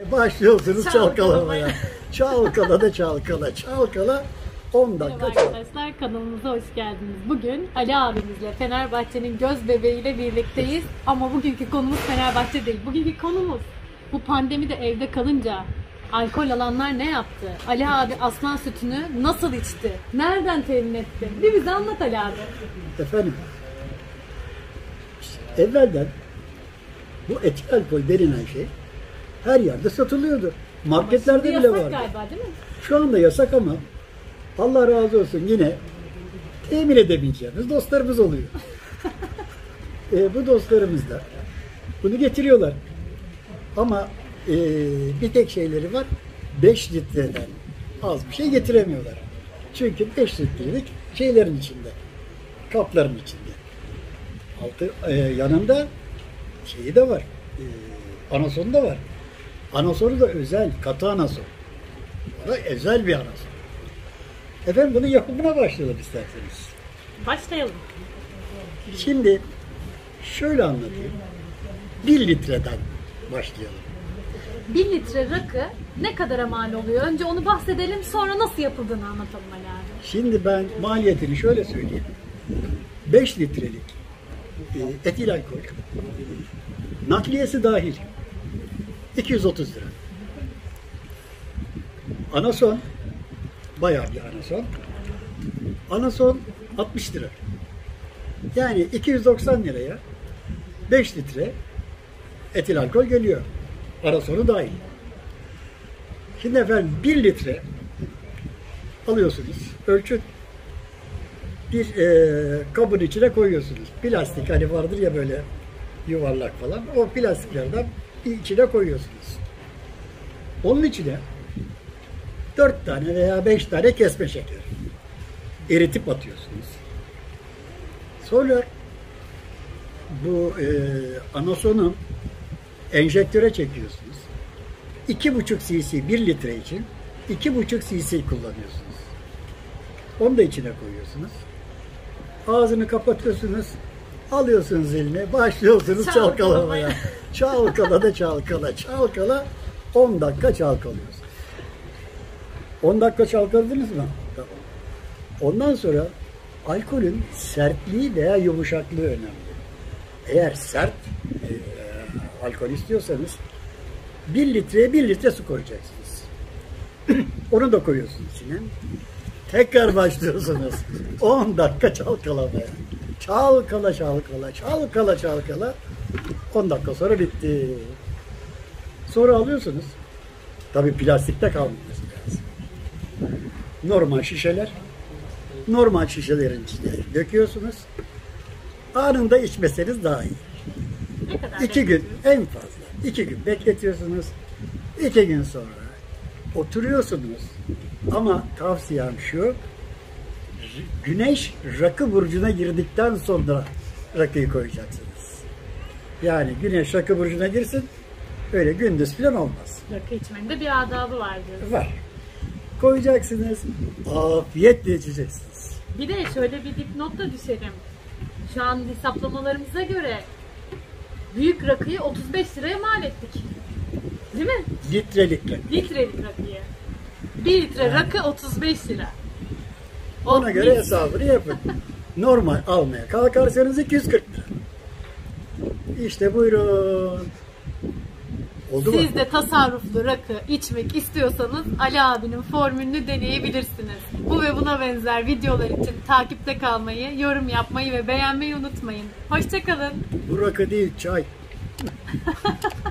Başlıyorsunuz çalkalamaya. Çalkala da çalkala, çalkala 10 dakika Merhaba arkadaşlar, kanalımıza hoş geldiniz. Bugün Ali abimizle Fenerbahçe'nin göz bebeğiyle birlikteyiz. Ama bugünkü konumuz Fenerbahçe değil. Bugünkü konumuz bu pandemide evde kalınca alkol alanlar ne yaptı? Ali abi aslan sütünü nasıl içti? Nereden temin etti? Bir bize anlat Ali abi. Efendim, evvelden bu etil alkol denilen şey her yerde satılıyordu. Marketlerde bile vardı. Galiba, değil mi? Şu anda yasak ama Allah razı olsun yine temin edebileceğimiz dostlarımız oluyor. Bu dostlarımız da bunu getiriyorlar. Ama bir tek şeyleri var. 5 litreden az bir şey getiremiyorlar. Çünkü 5 litrelik şeylerin içinde. Kapların içinde. Yanında şeyi de var. Anasonu da var. Anasonu da özel. Katı anason. O da özel bir anason. Efendim bunun yapımına başlayalım isterseniz. Başlayalım. Şimdi şöyle anlatayım. 1 litreden başlayalım. 1 litre rakı ne kadara mal oluyor? Önce onu bahsedelim, sonra nasıl yapıldığını anlatalım Ali abi. Şimdi ben maliyetini şöyle söyleyeyim. 5 litrelik etil alkol, nakliyesi dahil 230 lira. Anason, bayağı bir anason. Anason 60 lira. Yani 290 liraya 5 litre etil alkol geliyor. Anasonu dahil. Şimdi efendim 1 litre alıyorsunuz. Ölçü bir kabın içine koyuyorsunuz. Plastik hani vardır ya böyle yuvarlak falan. O plastiklerden içine koyuyorsunuz. Onun içine 4 tane veya 5 tane kesme şeker eritip atıyorsunuz. Sonra bu anasonu enjektöre çekiyorsunuz. 2,5 cc 1 litre için 2,5 cc kullanıyorsunuz. Onu da içine koyuyorsunuz. Ağzını kapatıyorsunuz. Alıyorsunuz eline. Başlıyorsunuz çalkalamaya. Çalkala da çalkala. Çalkala 10 dakika çalkalıyorsunuz. 10 dakika çalkaladınız mı? Tamam. Ondan sonra alkolün sertliği veya yumuşaklığı önemli. Eğer sert alkol istiyorsanız 1 litreye 1 litre su koyacaksınız. Onu da koyuyorsunuz içine. Tekrar başlıyorsunuz. 10 dakika çalkalamaya. Çalkala çalkala, çalkala çalkala. 10 dakika sonra bitti. Sonra alıyorsunuz. Tabii plastikte kalmıyor. Normal şişeler. Normal şişelerin içine döküyorsunuz. Anında içmeseniz daha iyi. 2 gün en fazla. 2 gün bekletiyorsunuz. 2 gün sonra oturuyorsunuz. Ama tavsiyem şu. Güneş rakı burcuna girdikten sonra rakıyı koyacaksınız. Yani güneş rakı burcuna girsin. Öyle gündüz falan olmaz. Rakı içmenin de bir adabı var diyorsun. Var. Koyacaksınız. Afiyetle içeceksiniz. Bir de şöyle bir dipnot da düşelim. Şu an hesaplamalarımıza göre büyük rakıyı 35 liraya mal ettik. Değil mi? Litrelik rakı. Litrelik rakıyı. 1 litre rakı 35 lira. Ona göre hesabını yapın. Normal almaya kalkarsanız 240 lira. İşte buyurun. Oldu mu? Siz de tasarruflu rakı içmek istiyorsanız Ali abinin formülünü deneyebilirsiniz. Bu ve buna benzer videolar için takipte kalmayı, yorum yapmayı ve beğenmeyi unutmayın. Hoşça kalın. Bu rakı değil, çay.